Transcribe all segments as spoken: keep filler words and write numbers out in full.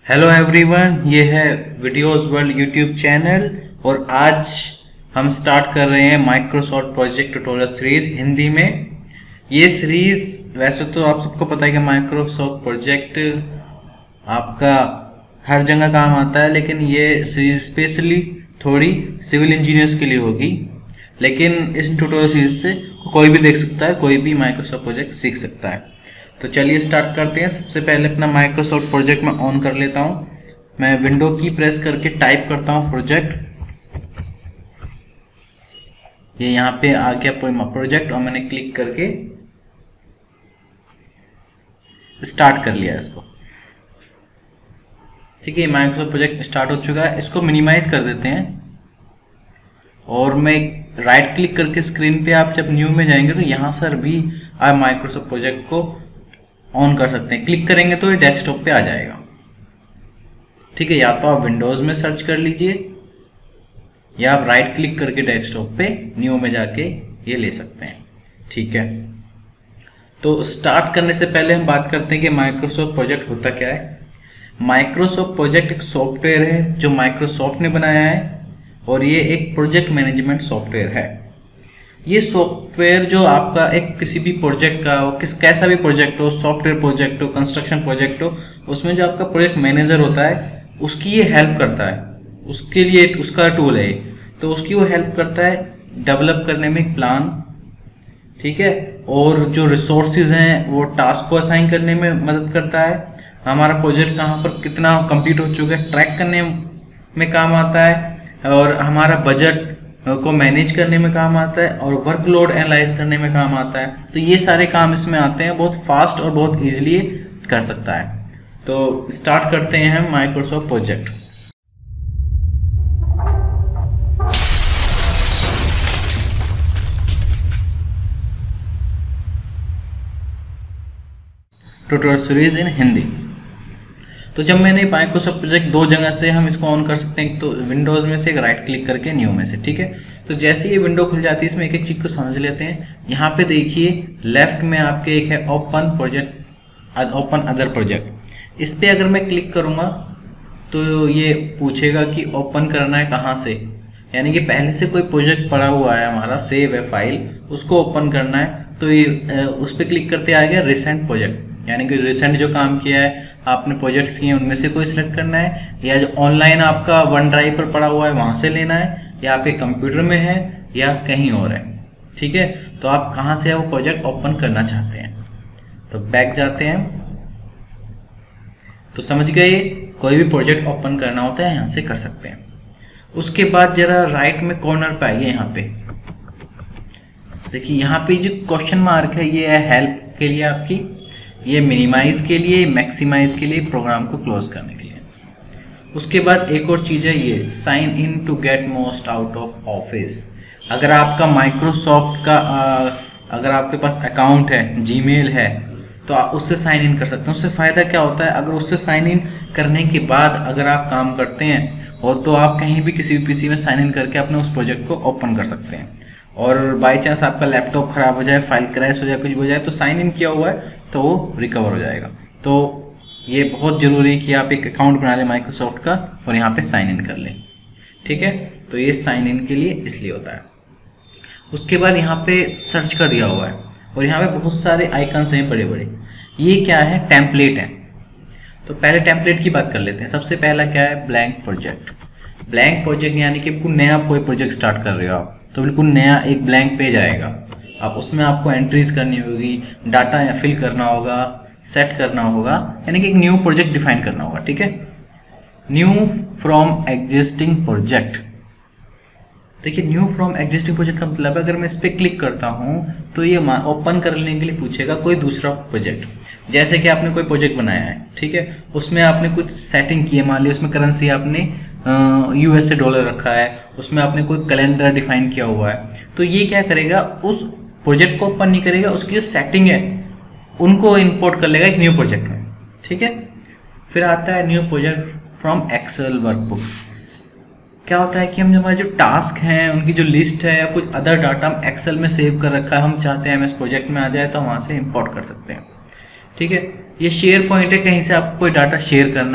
Hello everyone, ये है videos world YouTube channel और आज हम स्टार्ट कर रहे हैं Microsoft project tutorial series Hindi में। ये सीरीज वैसे तो आप सबको पता है कि माइक्रोसॉफ्ट प्रोजेक्ट आपका हर जगह काम आता है, लेकिन ये सीरीज स्पेशली थोड़ी सिविल इंजीनियर्स के लिए होगी। लेकिन इस ट्यूटोरियल सीरीज से कोई भी देख सकता है, कोई भी माइक्रोसॉफ्ट प्रोजेक्ट सीख सकता है। तो चलिए स्टार्ट करते हैं। सबसे पहले अपना माइक्रोसॉफ्ट प्रोजेक्ट में ऑन कर लेता हूं। मैं विंडो की प्रेस करके टाइप करता हूं प्रोजेक्ट। ये यहाँ पे आ गया प्रोजेक्ट और मैंने क्लिक करके स्टार्ट कर लिया इसको। ठीक है, माइक्रोसॉफ्ट प्रोजेक्ट स्टार्ट हो चुका है। इसको मिनिमाइज कर देते हैं और मैं राइट क्लिक करके स्क्रीन पे आप जब न्यू में जाएंगे तो यहाँ सर भी आप माइक्रोसॉफ्ट प्रोजेक्ट को ऑन कर सकते हैं। क्लिक करेंगे तो ये डेस्कटॉप पे आ जाएगा। ठीक है, या तो आप विंडोज में सर्च कर लीजिए या आप राइट क्लिक करके डेस्कटॉप पे न्यू में जाके ये ले सकते हैं। ठीक है, तो स्टार्ट करने से पहले हम बात करते हैं कि माइक्रोसॉफ्ट प्रोजेक्ट होता क्या है। माइक्रोसॉफ्ट प्रोजेक्ट एक सॉफ्टवेयर है जो माइक्रोसॉफ्ट ने बनाया है और ये एक प्रोजेक्ट मैनेजमेंट सॉफ्टवेयर है। ये सॉफ्टवेयर जो आपका एक किसी भी प्रोजेक्ट का हो, किस कैसा भी प्रोजेक्ट हो, सॉफ्टवेयर प्रोजेक्ट हो, कंस्ट्रक्शन प्रोजेक्ट हो, उसमें जो आपका प्रोजेक्ट मैनेजर होता है उसकी ये हेल्प करता है। उसके लिए उसका टूल है, तो उसकी वो हेल्प करता है डेवलप करने में प्लान। ठीक है, और जो रिसोर्सेज हैं वो टास्क को असाइन करने में मदद करता है। हमारा प्रोजेक्ट कहाँ पर कितना कंप्लीट हो चुका है ट्रैक करने में काम आता है, और हमारा बजट को मैनेज करने में काम आता है, और वर्कलोड एनालाइज करने में काम आता है। तो ये सारे काम इसमें आते हैं, बहुत फास्ट और बहुत इजीली कर सकता है। तो स्टार्ट करते हैं हम Microsoft project. Tutorial series in Hindi. तो जब मैंने माइक्रोसॉफ्ट प्रोजेक्ट दो जगह से हम इसको ऑन कर सकते हैं, तो विंडोज में से एक राइट क्लिक करके न्यू में से। ठीक है, तो जैसे ये विंडो खुल जाती है इसमें एक एक चीज को समझ लेते हैं। यहाँ पे देखिए लेफ्ट में आपके एक है open project, open other project. इस पे अगर मैं क्लिक करूंगा तो ये पूछेगा कि ओपन करना है कहाँ से, यानी कि पहले से कोई प्रोजेक्ट पड़ा हुआ है हमारा, सेव है फाइल, उसको ओपन करना है। तो ये उस पर क्लिक करते आ गया रिसेंट प्रोजेक्ट, यानी कि रिसेंट जो काम किया है आपने प्रोजेक्ट किए उनमें से कोई सिलेक्ट करना है, या जो ऑनलाइन आपका वन ड्राइव पर पड़ा हुआ है वहां से लेना है, या आपके कंप्यूटर में है या कहीं और है। ठीक है, तो आप कहां से वो प्रोजेक्ट ओपन करना चाहते हैं। तो बैक जाते हैं। तो समझ गए, कोई भी प्रोजेक्ट ओपन करना होता है यहां से कर सकते हैं। उसके बाद जरा राइट में कॉर्नर पे आइए। यहाँ पे देखिए, यहाँ पे जो क्वेश्चन मार्क है ये है हेल्प के लिए आपकी, ये मिनिमाइज के लिए, मैक्सिमाइज के लिए, प्रोग्राम को क्लोज करने के लिए। उसके बाद एक और चीज है ये sign in to get most out of office. अगर आपका माइक्रोसॉफ्ट का आ, अगर आपके पास अकाउंट है, जीमेल है, तो आप उससे साइन इन कर सकते हैं। उससे फायदा क्या होता है, अगर उससे साइन इन करने के बाद अगर आप काम करते हैं और तो आप कहीं भी किसी भी पीसी में साइन इन करके अपने उस प्रोजेक्ट को ओपन कर सकते हैं। और बाई चांस आपका लैपटॉप खराब हो जाए, फाइल क्रैश हो जाए, कुछ हो जाए, तो साइन इन किया हुआ है तो वो रिकवर हो जाएगा। तो ये बहुत जरूरी है कि आप एक अकाउंट बना लें माइक्रोसॉफ्ट का और यहाँ पे साइन इन कर लें। ठीक है, तो ये साइन इन के लिए इसलिए होता है। उसके बाद यहाँ पे सर्च का दिया हुआ है और यहाँ पे बहुत सारे आइकन्स हैं बड़े बड़े। ये क्या है, टेम्पलेट है। तो पहले टेम्पलेट की बात कर लेते हैं। सबसे पहला क्या है, ब्लैंक प्रोजेक्ट। ब्लैंक प्रोजेक्ट यानी कि बिल्कुल नया कोई प्रोजेक्ट स्टार्ट कर रहे हो आप, तो बिल्कुल नया एक ब्लैंक पेज आएगा। अब उसमें आपको एंट्रीज करनी होगी, डाटा फिल करना होगा, सेट करना होगा, यानी कि एक न्यू प्रोजेक्ट डिफाइन करना होगा। ठीक है, न्यू फ्रॉम एग्जिस्टिंग प्रोजेक्ट। देखिए, न्यू फ्रॉम एग्जिस्टिंग प्रोजेक्ट का मतलब अगर मैं इस पर क्लिक करता हूं तो ये ओपन करने के लिए पूछेगा कोई दूसरा प्रोजेक्ट। जैसे कि आपने कोई प्रोजेक्ट बनाया है, ठीक है, उसमें आपने कुछ सेटिंग की है, मान ली उसमें करेंसी आपने यूएसए डॉलर रखा है, उसमें आपने कोई कैलेंडर डिफाइन किया हुआ है, तो ये क्या करेगा, उस प्रोजेक्ट को ओपन नहीं करेगा, उसकी जो सेटिंग है उनको इंपोर्ट कर लेगा एक न्यू प्रोजेक्ट में। ठीक है, फिर आता है new project from Excel workbook. क्या होता है कि हम हमारे जो टास्क हैं उनकी जो लिस्ट है या कुछ अदर डाटा हम एक्सेल में सेव कर रखा है, हम चाहते हैं एमएस प्रोजेक्ट में आ जाए तो वहां से इंपोर्ट कर सकते हैं। ठीक है, ये शेयर पॉइंट है, कहीं से आपको कोई डाटा शेयर करना है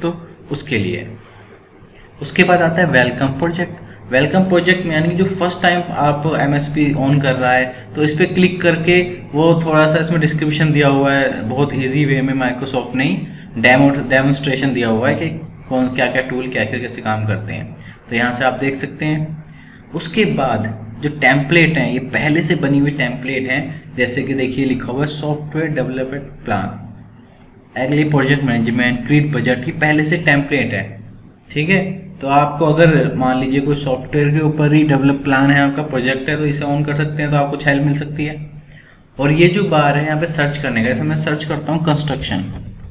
तो उसके लिए। उसके बाद आता है वेलकम प्रोजेक्ट। वेलकम प्रोजेक्ट में यानी जो फर्स्ट टाइम आप एम एस पी ऑन कर रहा है तो इस पर क्लिक करके वो थोड़ा सा इसमें डिस्क्रिप्शन दिया हुआ है, बहुत इजी वे में माइक्रोसॉफ्ट ने डेमो डेमोन्स्ट्रेशन दिया हुआ है कि कौन क्या क्या टूल क्या क्या कैसे काम करते हैं, तो यहाँ से आप देख सकते हैं। उसके बाद जो टेम्पलेट हैं ये पहले से बनी हुई टेम्पलेट हैं, जैसे कि देखिए लिखा हुआ है सॉफ्टवेयर डेवलपमेंट प्लान, अगले प्रोजेक्ट मैनेजमेंट, क्रिएट बजट, ये पहले से टेम्पलेट है, ठीक है। तो आपको अगर मान लीजिए कोई सॉफ्टवेयर के ऊपर ही डेवलप प्लान है, आपका प्रोजेक्ट है, तो इसे ऑन कर सकते हैं, तो आपको कुछ हेल्प मिल सकती है। और ये जो बार है यहाँ पे सर्च करने का, जैसे मैं सर्च करता हूँ कंस्ट्रक्शन,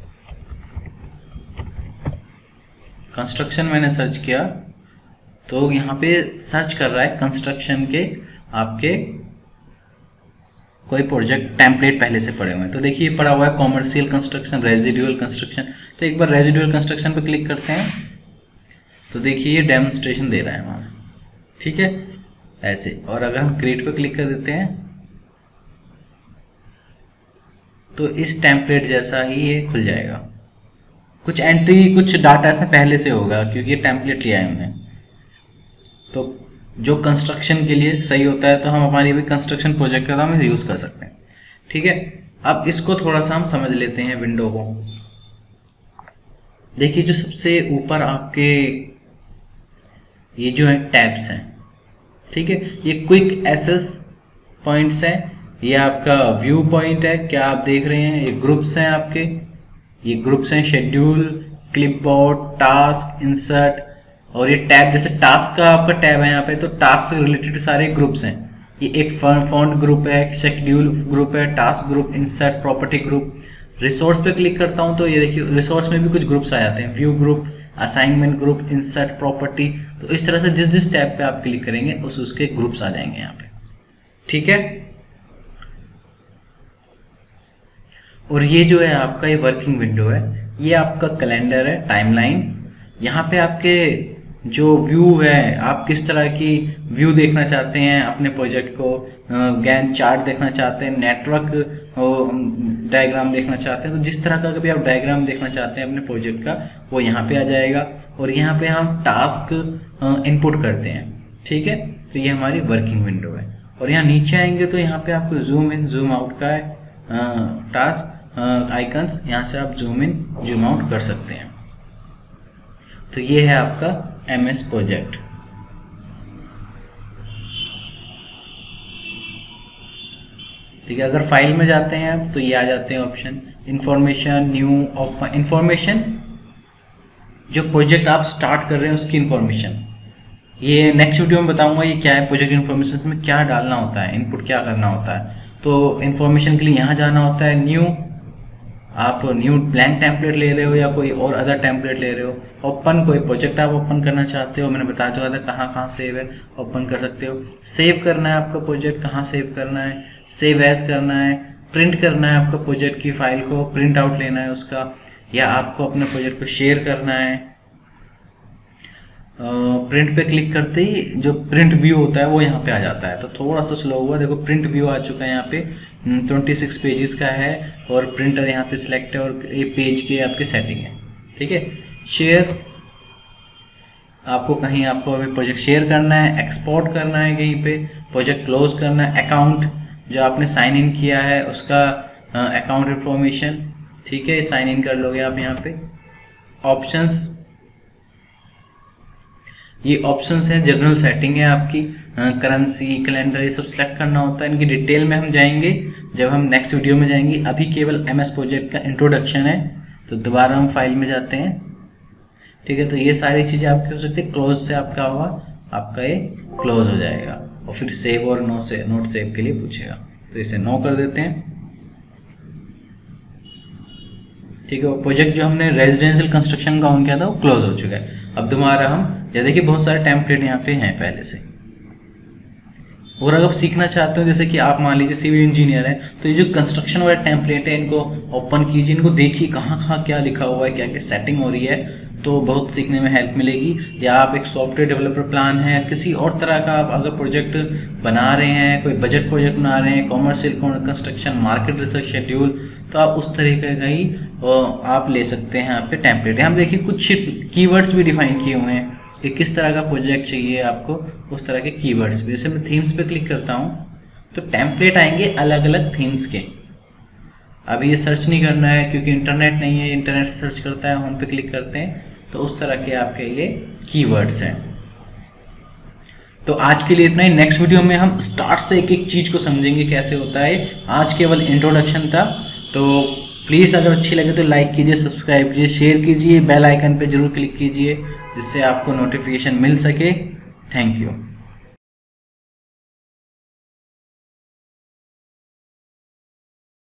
कंस्ट्रक्शन मैंने सर्च किया तो यहाँ पे सर्च कर रहा है कंस्ट्रक्शन के आपके कोई प्रोजेक्ट टेम्पलेट पहले से पड़े हुए हैं। तो देखिए पड़ा हुआ है कॉमर्शियल कंस्ट्रक्शन, रेजिडुअल कंस्ट्रक्शन। तो एक बार रेजिडुअल कंस्ट्रक्शन पर क्लिक करते हैं तो देखिए ये डेमोन्स्ट्रेशन दे रहा है वहाँ, ठीक है ऐसे। और अगर हम क्रिएट पर क्लिक कर देते हैं तो इस टेम्पलेट जैसा ही ये खुल जाएगा। कुछ एंट्री कुछ डाटा ऐसे पहले से होगा क्योंकि ये टेम्पलेट लिया है हमने, तो जो कंस्ट्रक्शन के लिए सही होता है तो हम हमारी भी कंस्ट्रक्शन प्रोजेक्ट का हम यूज कर सकते हैं, ठीक है। अब इसको थोड़ा सा हम समझ लेते हैं विंडो को। देखिए जो सबसे ऊपर आपके ये जो है टैब्स हैं, ठीक है, ये क्विक एक्सेस पॉइंट्स हैं, ये आपका व्यू पॉइंट है, क्या आप देख रहे हैं, ये ग्रुप्स हैं आपके, ये ग्रुप्स हैं, शेड्यूल, क्लिपबोर्ड, टास्क, इंसर्ट, और ये टैब जैसे टास्क का आपका टैब है यहाँ पे, तो टास्क से रिलेटेड सारे ग्रुप्स हैं। ये एक फॉन्ट ग्रुप है, शेड्यूल ग्रुप है, task group, insert, property group. Resource पे क्लिक करता हूँ तो ये देखिए रिसोर्स में भी कुछ ग्रुप्स आ जाते हैं, view group, assignment group, insert, property. तो इस तरह से जिस जिस टैब पे आप क्लिक करेंगे उस उसके ग्रुप्स आ जाएंगे यहाँ पे, ठीक है। और ये जो है आपका ये वर्किंग विंडो है, ये आपका कैलेंडर है, टाइमलाइन। यहाँ पे आपके जो व्यू है, आप किस तरह की व्यू देखना चाहते हैं अपने प्रोजेक्ट को, गैन चार्ट देखना चाहते हैं, नेटवर्क डायग्राम देखना चाहते हैं, तो जिस तरह का कभी आप डायग्राम देखना चाहते हैं अपने प्रोजेक्ट का वो यहाँ पे आ जाएगा। और यहाँ पे हम टास्क इनपुट करते हैं, ठीक है। तो ये हमारी वर्किंग विंडो है। और यहाँ नीचे आएंगे तो यहाँ पे आपको जूम इन जूम आउट का है टास्क आइकन्स, यहाँ से आप जूम इन जूम आउट कर सकते हैं। तो ये है आपका एम एस प्रोजेक्ट। ठीक है, अगर फाइल में जाते हैं आप तो ये आ जाते हैं ऑप्शन इंफॉर्मेशन, न्यू, इंफॉर्मेशन, जो प्रोजेक्ट आप स्टार्ट कर रहे हैं उसकी इंफॉर्मेशन। ये नेक्स्ट वीडियो में बताऊंगा ये क्या है प्रोजेक्ट इन्फॉर्मेशन में क्या डालना होता है, इनपुट क्या करना होता है। तो इन्फॉर्मेशन के लिए यहाँ जाना होता है, न्यू, आप न्यू ब्लैंक टेम्पलेट ले रहे हो या कोई और अदर टेम्पलेट ले रहे हो। ओपन, कोई प्रोजेक्ट आप ओपन करना चाहते हो, मैंने बता चुका था कहाँ कहाँ सेव है, ओपन कर सकते हो। सेव करना है आपका प्रोजेक्ट, कहाँ सेव करना है, सेव एज करना है, प्रिंट करना है आपका प्रोजेक्ट की फाइल को, प्रिंट आउट लेना है उसका, या आपको अपने प्रोजेक्ट को शेयर करना है। प्रिंट uh, पे क्लिक करते ही जो प्रिंट व्यू होता है वो यहाँ पे आ जाता है। तो थोड़ा सा स्लो हुआ, देखो प्रिंट व्यू आ चुका है यहाँ पे, छब्बीस पेजेस का है और प्रिंटर यहाँ पे सिलेक्ट है और ये पेज के आपकी सेटिंग है, ठीक है। शेयर, आपको कहीं आपको अभी प्रोजेक्ट शेयर करना है, एक्सपोर्ट करना है कहीं पे, प्रोजेक्ट क्लोज करना है, अकाउंट जो आपने साइन इन किया है उसका अकाउंट uh, इंफॉर्मेशन, ठीक है, साइन इन कर लोगे आप यहाँ पे। ऑप्शंस, ये ऑप्शंस हैं, जनरल सेटिंग है आपकी, करेंसी, कैलेंडर, ये सब सिलेक्ट करना होता है। इनकी डिटेल में हम जाएंगे जब हम नेक्स्ट वीडियो में जाएंगे। अभी केवल एम एस प्रोजेक्ट का इंट्रोडक्शन है, तो दोबारा हम फाइल में जाते हैं, ठीक है। तो ये सारी चीज़ें आपकी हो सकती है। क्लोज से आपका होगा, आपका ये क्लोज हो जाएगा और फिर सेव और नो से नोट सेव के लिए पूछेगा, तो इसे नो कर देते हैं, ठीक है। प्रोजेक्ट जो हमने रेजिडेंशियल कंस्ट्रक्शन का ऑन किया था वो क्लोज हो चुका है। अब दोबारा हम, या देखिए बहुत सारे टेम्पलेट यहाँ पे हैं पहले से। और अगर आप सीखना चाहते हो, जैसे कि आप मान लीजिए सिविल इंजीनियर हैं, तो ये जो कंस्ट्रक्शन वाले टेम्पलेट है इनको ओपन कीजिए, इनको देखिए कहाँ कहाँ क्या लिखा हुआ है, क्या क्या सेटिंग हो रही है, तो बहुत सीखने में हेल्प मिलेगी। या आप एक सॉफ्टवेयर डेवलपर प्लान है, किसी और तरह का आप अगर प्रोजेक्ट बना रहे हैं, कोई बजट प्रोजेक्ट बना रहे हैं, commercial construction, market research schedule, तो आप उस तरीके का ही आप ले सकते हैं यहाँ पे टेम्पलेट। यहाँ देखिए कुछ कीवर्ड्स भी डिफाइन किए हुए हैं कि किस तरह का प्रोजेक्ट चाहिए आपको, उस तरह के कीवर्ड्स भी। जैसे मैं थीम्स पे क्लिक करता हूँ तो टेम्पलेट आएंगे अलग अलग थीम्स के। अभी ये सर्च नहीं करना है क्योंकि इंटरनेट नहीं है, इंटरनेट सर्च करता है, होम पे क्लिक करते हैं तो उस तरह के आपके ये कीवर्ड्स हैं। तो आज के लिए इतना ही। नेक्स्ट वीडियो में हम स्टार्ट से एक एक चीज को समझेंगे कैसे होता है। आज केवल इंट्रोडक्शन था। तो प्लीज़ अगर अच्छी लगे तो लाइक कीजिए, सब्सक्राइब कीजिए, शेयर कीजिए, बेल आइकन पे जरूर क्लिक कीजिए जिससे आपको नोटिफिकेशन मिल सके। Thank you.